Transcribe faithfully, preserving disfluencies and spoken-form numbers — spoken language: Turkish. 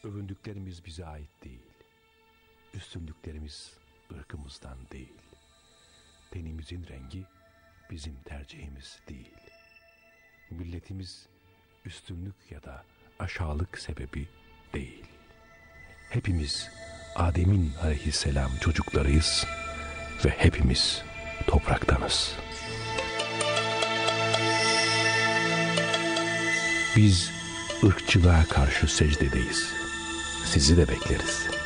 Övündüklerimiz bize ait değil. Üstünlüklerimiz ırkımızdan değil. Tenimizin rengi bizim tercihimiz değil. Milletimiz üstünlük ya da aşağılık sebebi değil. Hepimiz Adem'in aleyhisselam çocuklarıyız ve hepimiz topraktanız. Biz ırkçılığa karşı secdedeyiz. Sizi de bekleriz.